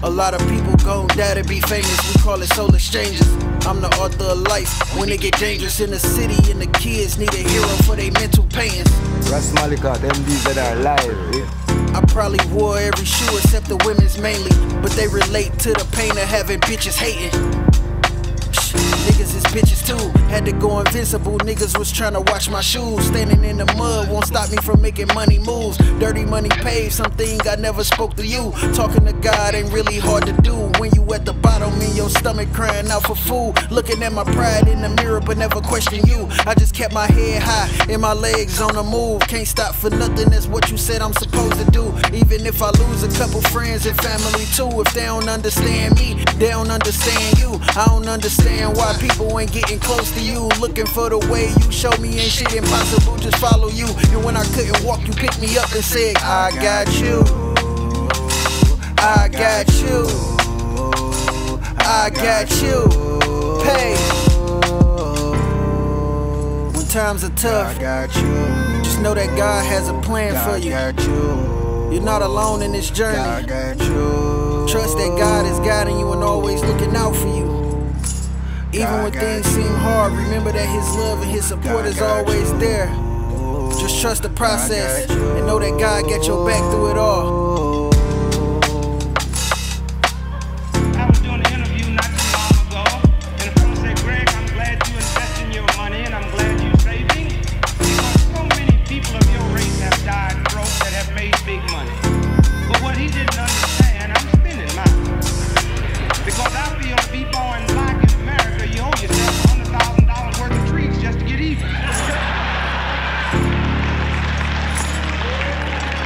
A lot of people gon' die to be famous, we call it soul exchanges. I'm the author of life, when it get dangerous in the city and the kids need a hero for their mental pains. Ras Malika, them these that are alive, I probably wore every shoe except the women's mainly, but they relate to the pain of having bitches hating. Niggas is bitches too, had to go invincible. Niggas was trying to wash my shoes. Standing in the mud won't stop me from making money moves. Dirty money Pave, something I never spoke to you. Talking to God ain't really hard to do when you at the bottom in your stomach crying out for food. Looking at my pride in the mirror but never question you. I just kept my head high and my legs on the move. Can't stop for nothing, that's what you said I'm supposed to do. Even if I lose a couple friends and family too. If they don't understand me, they don't understand you. I don't understand why people ain't getting close to you. Looking for the way you show me ain't shit impossible, just follow you. And when I couldn't walk, you picked me up and said, I got you, I got you, I got you. Pave. When times are tough, I got you. just know that God has a plan for you. I got you. You're not alone in this journey. I got you. Trust that God is guiding you and always looking out for you. Even when things seem hard, remember that His love and His support is always there. Just trust the process and know that God got your back through it all. I was doing an interview not too long ago, and a fellow said, Greg, I'm glad you investing your money and I'm glad you saving, because so many people of your race have died broke that have made big money. But what he didn't understand, I'm spending mine. Because I feel to be born black in America, you owe yourself $100,000 worth of treats just to get even.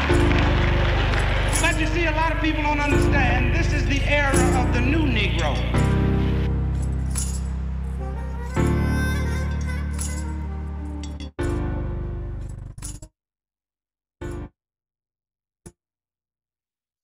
But you see, a lot of people don't understand, this is the era of the new Negro.